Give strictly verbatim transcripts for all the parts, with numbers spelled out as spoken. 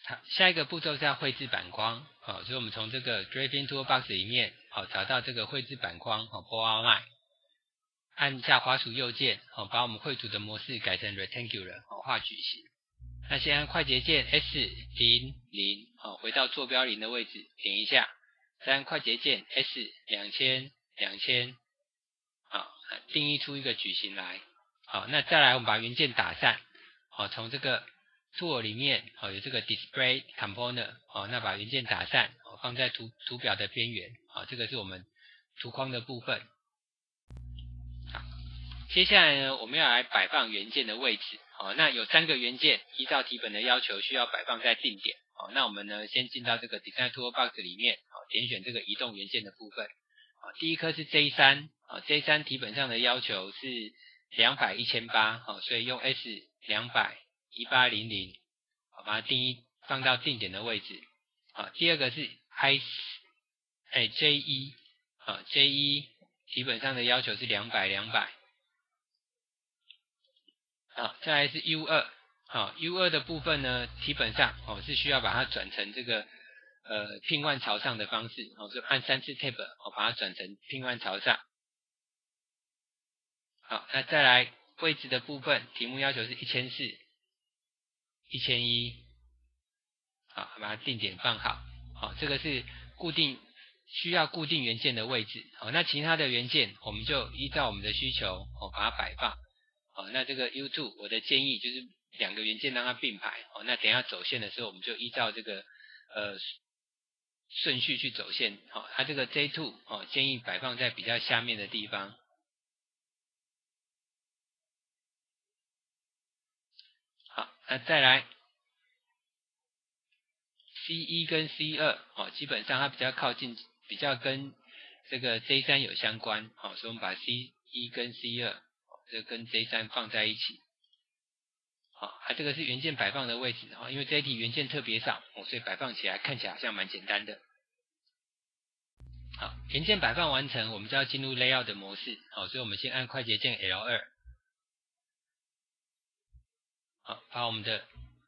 下一个步骤是要绘制版框，好，所以我们从这个 Draping Toolbox 里面，好，找到这个绘制版框，好 ，Bold Outline， 按下滑鼠右键，好，把我们绘图的模式改成 Rectangular， 好，画矩形。那先按快捷键 S 零零，好，回到坐标零的位置，点一下，再按快捷键 S 两千两千，好，定义出一个矩形来，好，那再来我们把元件打散，好，从这个 Tool 里面，好，有这个 Display Component， 好，那把元件打散，好，放在图图表的边缘，好，这个是我们图框的部分。好，接下来呢，我们要来摆放元件的位置，好，那有三个元件依照题本的要求需要摆放在定点，好，那我们呢先进到这个 Design Toolbox 里面，好，点选这个移动元件的部分，好，第一颗是 J 三，好 ，J 三 题本上的要求是两百、一千八百，好，所以用 S 两百、一八零零，好，把它定义放到定点的位置，好，第二个是 I， 哎 J 一，好 ，J 一 题本上的要求是两百、两百。好，再来是 U 二， 好 ，U 二 的部分呢，基本上哦是需要把它转成这个呃拼腕朝上的方式，哦，就按三次 Tab， 哦，把它转成拼腕朝上。好，那再来位置的部分，题目要求是一千四百、一千一百，好，把它定点放好。好，这个是固定需要固定元件的位置。好，那其他的元件我们就依照我们的需求，哦，把它摆放。好，那这个 U 二 我的建议就是两个元件让它并排，好，那等一下走线的时候我们就依照这个呃顺序去走线，好，它这个 J 二 哦建议摆放在比较下面的地方。好，那再来 C 一 跟 C 二 哦，基本上它比较靠近，比较跟这个 J 三 有相关，好，所以我们把 C 一 跟 C 二 这跟 J 三 放在一起。好，它这个是元件摆放的位置，因为这一题元件特别少，所以摆放起来看起来好像蛮简单的。好，元件摆放完成，我们就要进入 Layout 的模式，好，所以我们先按快捷键 L 二， 好，把我们的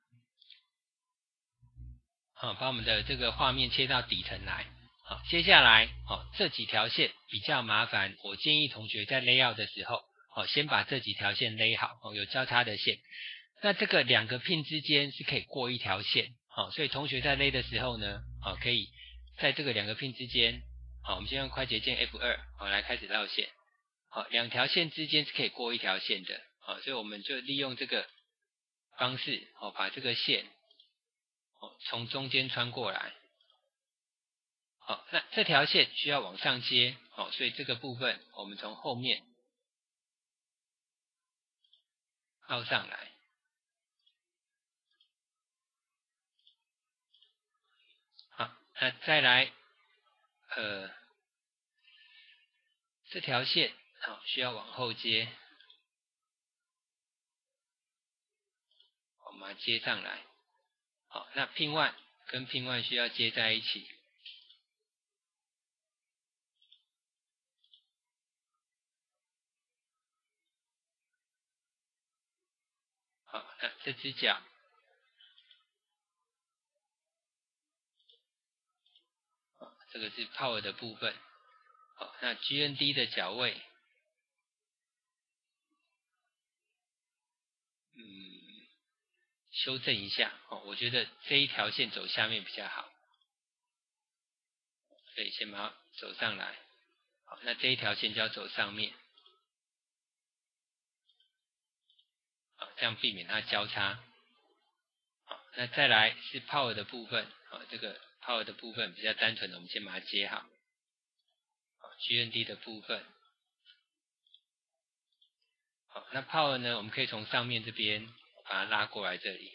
好，把我们的这个画面切到底层来。好，接下来，好，这几条线比较麻烦，我建议同学在 Layout 的时候，好，先把这几条线 lay 好，有交叉的线。那这个两个 pin 之间是可以过一条线，好，所以同学在 lay 的时候呢，好，可以在这个两个 pin 之间，好，我们先用快捷键 F 二， 好，来开始绕线，好，两条线之间是可以过一条线的，好，所以我们就利用这个方式，好，把这个线，好，从中间穿过来，好，那这条线需要往上接，好，所以这个部分我们从后面绕上来。好，那再来，呃，这条线好需要往后接，我们把它接上来。好，那pin one跟pin one需要接在一起。好，那这只脚，好，这个是 power 的部分。好，那 G N D 的脚位，嗯，修正一下，哦，我觉得这一条线走下面比较好，所以先把它走上来。好，那这一条线就要走上面，好，这样避免它交叉。好，那再来是 power 的部分，好，这个 power 的部分比较单纯的，我们先把它接好。好 ，G N D 的部分。好，那 power 呢，我们可以从上面这边把它拉过来这里。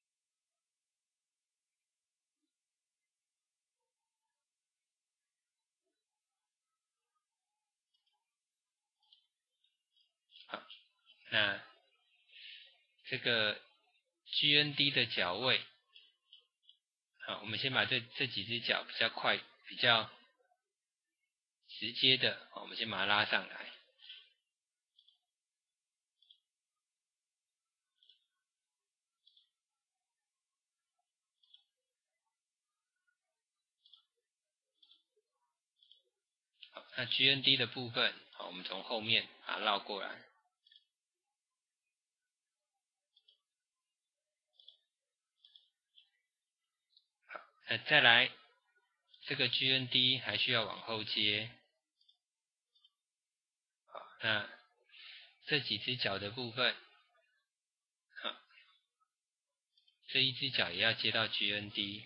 好，那这个 G N D 的脚位，好，我们先把这这几只脚比较快、比较直接的，我们先把它拉上来。 那 G N D 的部分，好，我们从后面把它绕过来。好，那再来这个 G N D 还需要往后接。好，那这几只脚的部分，好，这一只脚也要接到 G N D。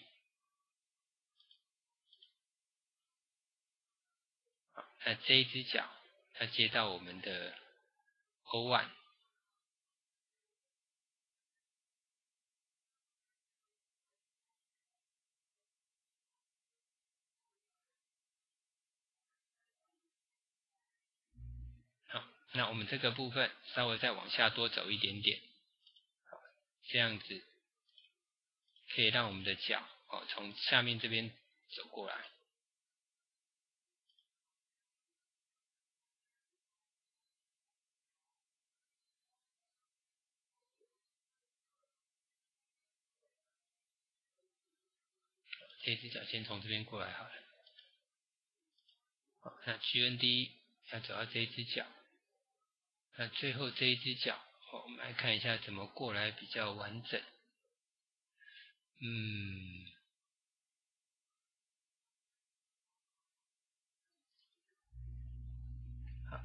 好，那这一只脚要接到我们的 O 一。好，那我们这个部分稍微再往下多走一点点，好，这样子可以让我们的脚哦从下面这边走过来。这一只脚先从这边过来好了。好，那 G N D 要走到这一只脚，那最后这一只脚，哦，我们来看一下怎么过来比较完整。嗯，好，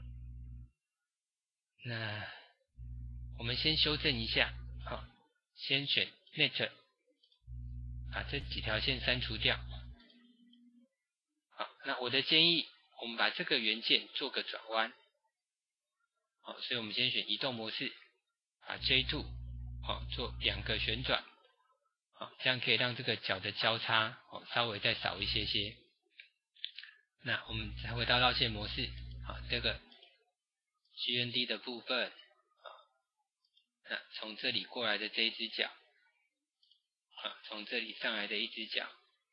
那我们先修正一下，好，先选 Net， 把这几条线删除掉。好，那我的建议，我们把这个元件做个转弯。好，所以我们先选移动模式，把 J 二 好做两个旋转，好，这样可以让这个脚的交叉哦稍微再少一些些。那我们再回到绕线模式，好，这个 G N D 的部分，好，那从这里过来的这一只脚，好，从这里上来的一只脚，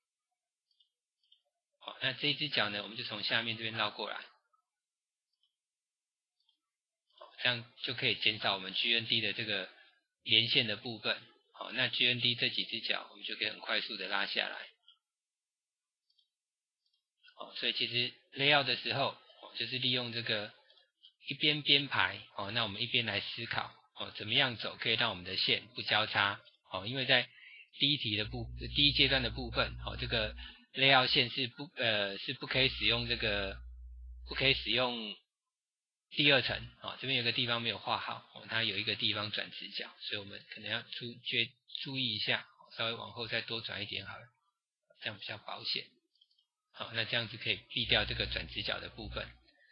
好，那这一只脚呢，我们就从下面这边绕过来。这样就可以减少我们 G N D 的这个连线的部分。好，那 G N D 这几只脚我们就可以很快速的拉下来。好，所以其实 layout 的时候，就是利用这个一边编排，哦，那我们一边来思考，哦，怎么样走可以让我们的线不交叉。哦，因为在第一题的部第一阶段的部分，哦，这个 layout 线是不呃是不可以使用这个不可以使用第二层，哦，这边有个地方没有画好，哦，它有一个地方转直角，所以我们可能要注注注意一下，稍微往后再多转一点好了，这样比较保险。好，那这样子可以避掉这个转直角的部分。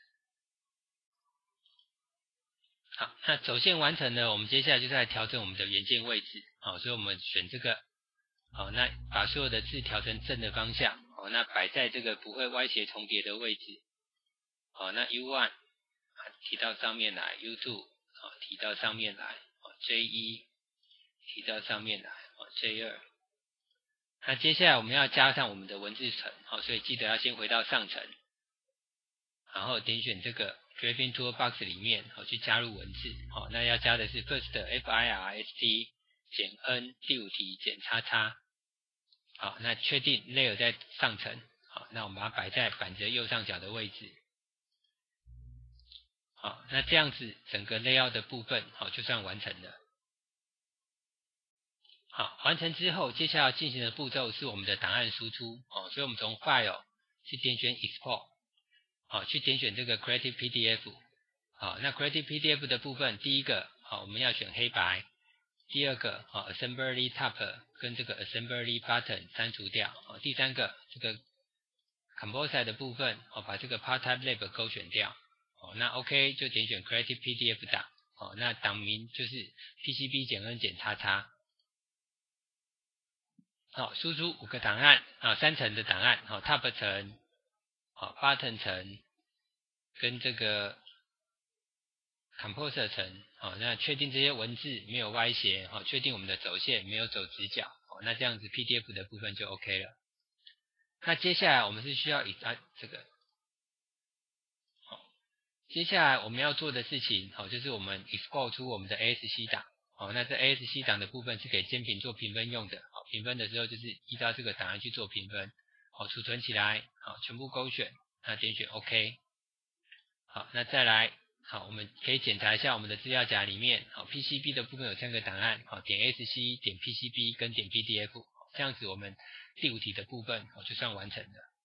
好，那走线完成了，我们接下来就是来调整我们的元件位置。好，所以我们选这个，好，那把所有的字调成正的方向，好，那摆在这个不会歪斜重叠的位置。好，那 U 一提到上面来 ，U 二 好提到上面来 ，J 一 提到上面来 ，J 二。那接下来我们要加上我们的文字层，好，所以记得要先回到上层，然后点选这个 Draping Toolbox 里面，好去加入文字，好，那要加的是 First F I R S T 减 N 第五题减叉叉，好，那确定 Layer 在上层，好，那我们把它摆在板子右上角的位置，好，那这样子整个 Layout 的部分，好就算完成了。好，完成之后，接下来要进行的步骤是我们的档案输出，哦，所以我们从 File 去点选 Export， 好，去点选这个 Creative P D F， 好，那 Creative P D F 的部分，第一个，好，我们要选黑白，第二个，好 ，Assembly Top 跟这个 Assembly Button 删除掉，好，第三个，这个 Composite 的部分，好，把这个 Part Type Lab 勾选掉，好，那 OK 就点选 Creative P D F 档，好，那档名就是 P C B 减 N 减叉叉。好，输出五个档案啊，三层的档案，好 ，Top 层，好 ，Button 层，跟这个 Composer 层，好，那确定这些文字没有歪斜，好，确定我们的走线没有走直角，好，那这样子 P D F 的部分就 OK 了。那接下来我们是需要以啊这个，好，接下来我们要做的事情，好，就是我们 export 出我们的 A S C 档。好，那这 A S C 档的部分是给监评做评分用的。好，评分的时候就是依照这个档案去做评分。好，储存起来，好，全部勾选，那点选 OK。 好，那再来，好，我们可以检查一下我们的资料夹里面，好 P C B 的部分有三个档案，好点 S C 点 P C B 跟点 P D F，这样子我们第五题的部分好就算完成了。